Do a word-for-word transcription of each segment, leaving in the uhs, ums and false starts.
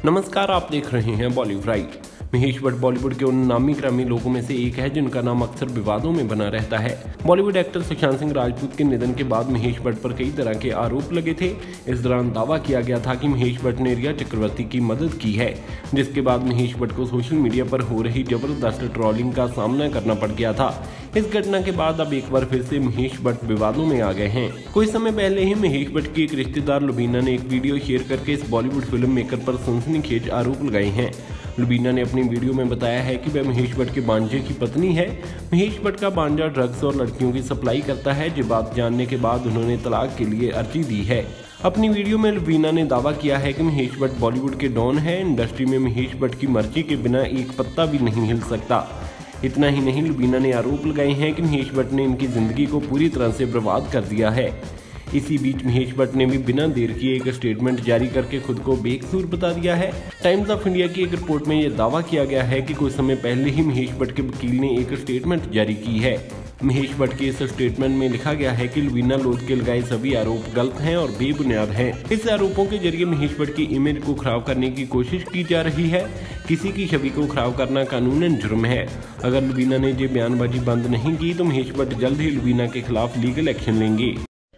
नमस्कार, आप देख रहे हैं Bollywood right. Mahesh Bhatt Bollywood के उन नामी ग्रामी लोगों में से एक है जिनका नाम अक्सर विवादों में बना रहता है। बॉलीवुड एक्टर सुशांत सिंह राजपूत के निधन के बाद महेश भट्ट पर कई तरह के आरोप लगे थे। इस दौरान दावा किया गया था कि महेश भट्ट ने रिया चक्रवर्ती की मदद की है, जिसके बाद महेश भट्ट को सोशल मीडिया पर हो रही जबरदस्त ट्रोलिंग का सामना करना पड़ गया था। इस घटना के बाद अब एक बार फिर से महेश भट्ट विवादों में आ गए हैं। कुछ समय पहले ही महेश भट्ट की एक रिश्तेदार लुबीना ने एक वीडियो शेयर करके इस बॉलीवुड फिल्म मेकर पर सनसनीखेज आरोप लगाए हैं। लुबीना ने अपनी वीडियो में बताया है कि वह महेश भट्ट के बांजे की पत्नी है। महेश भट्ट का बांजा ड्रग्स और लड़कियों की सप्लाई करता है। ये बात जानने के बाद उन्होंने तलाक के लिए अर्जी दी है। अपनी वीडियो में लुबीना ने दावा किया है कि महेश भट्ट बॉलीवुड के डॉन है। इंडस्ट्री में महेश भट्ट की मर्जी के बिना एक पत्ता भी नहीं हिल सकता। इतना ही नहीं, लुबीना ने आरोप लगाए हैं कि महेश भट्ट ने इनकी जिंदगी को पूरी तरह से बर्बाद कर दिया है। इसी बीच महेश भट्ट ने भी बिना देर किए एक स्टेटमेंट जारी करके खुद को बेकसूर बता दिया है। टाइम्स ऑफ इंडिया की एक रिपोर्ट में यह दावा किया गया है कि कुछ समय पहले ही महेश भट्ट के वकील ने एक स्टेटमेंट जारी की है। महेश भट्ट के इस स्टेटमेंट में लिखा गया है कि लुबीना लोध के लगाए सभी आरोप गलत हैं और बेबुनियाद हैं। इस आरोपों के जरिए महेश भट्ट की इमेज को खराब करने की कोशिश की जा रही है। किसी की छवि को खराब करना कानूनन जुर्म है। अगर लुबीना ने ये बयानबाजी बंद नहीं की तो महेश भट्ट जल्द ही लुबीना के खिलाफ लीगल एक्शन लेंगे।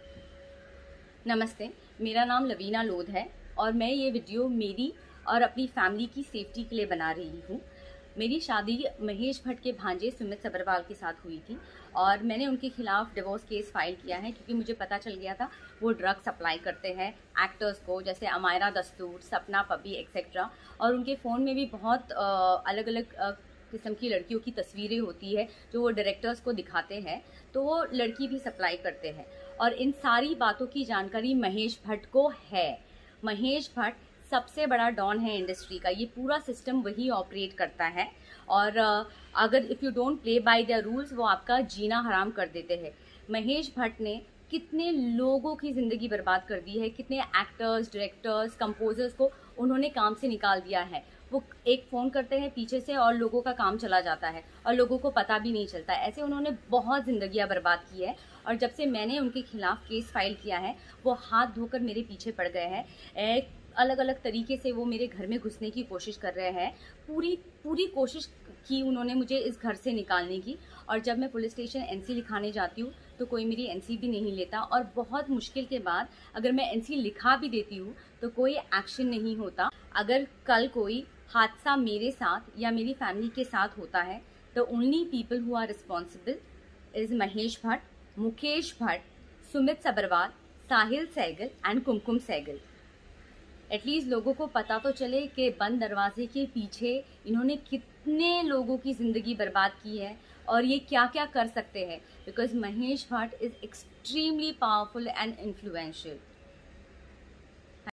नमस्ते, मेरा नाम लवीना लोध है और मैं ये वीडियो मेरी और अपनी फैमिली की सेफ्टी के लिए बना रही हूँ। मेरी शादी महेश भट्ट के भांजे सुमित सब्रवाल के साथ हुई थी और मैंने उनके खिलाफ डिवोर्स केस फाइल किया है क्योंकि मुझे पता चल गया था वो ड्रग सप्लाई करते हैं एक्टर्स को, जैसे अमायरा दस्तूर, सपना पबी एक्सेट्रा। और उनके फ़ोन में भी बहुत अलग अलग किस्म की लड़कियों की तस्वीरें होती है जो वो डायरेक्टर्स को दिखाते हैं, तो वो लड़की भी सप्लाई करते हैं। और इन सारी बातों की जानकारी महेश भट्ट को है। महेश भट्ट सबसे बड़ा डॉन है इंडस्ट्री का। ये पूरा सिस्टम वही ऑपरेट करता है और अगर if you don't play by the rules वो आपका जीना हराम कर देते हैं। महेश भट्ट ने कितने लोगों की ज़िंदगी बर्बाद कर दी है, कितने एक्टर्स, डायरेक्टर्स, कंपोजर्स को उन्होंने काम से निकाल दिया है। वो एक फ़ोन करते हैं पीछे से और लोगों का काम चला जाता है और लोगों को पता भी नहीं चलता। ऐसे उन्होंने बहुत ज़िंदगियां बर्बाद की है और जब से मैंने उनके खिलाफ केस फाइल किया है वो हाथ धोकर मेरे पीछे पड़ गए हैं। एक अलग अलग तरीके से वो मेरे घर में घुसने की कोशिश कर रहे हैं। पूरी पूरी कोशिश की उन्होंने मुझे इस घर से निकालने की और जब मैं पुलिस स्टेशन एनसी लिखाने जाती हूँ तो कोई मेरी एनसी भी नहीं लेता और बहुत मुश्किल के बाद अगर मैं एनसी लिखा भी देती हूँ तो कोई एक्शन नहीं होता। अगर कल कोई हादसा मेरे साथ या मेरी फैमिली के साथ होता है तो only people who are responsible is Mahesh Bhatt, Mukesh Bhatt, Sumit Sabharwal, Sahil Sehgal and Kumkum Sehgal. At least लोगों को पता तो चले कि बंद दरवाजे के पीछे इन्होंने कितने लोगों की ज़िंदगी बर्बाद की है और ये क्या क्या कर सकते हैं, because Mahesh Bhatt is extremely powerful and influential.